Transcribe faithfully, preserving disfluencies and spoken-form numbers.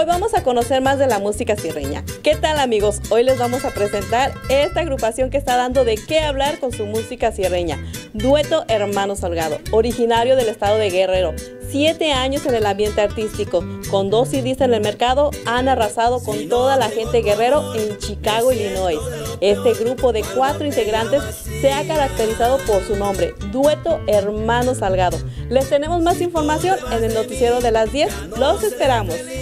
vamos a conocer más de la música sierreña. ¿Qué tal, amigos? Hoy les vamos a presentar esta agrupación que está dando de qué hablar con su música sierreña. Dueto Hermanos Salgado, originario del estado de Guerrero. Siete años en el ambiente artístico, con dos C Ds en el mercado, han arrasado con toda la gente Guerrero en Chicago, Illinois. Este grupo de cuatro integrantes se ha caracterizado por su nombre, Dueto Hermanos Salgado. Les tenemos más información en el noticiero de las diez. Los esperamos.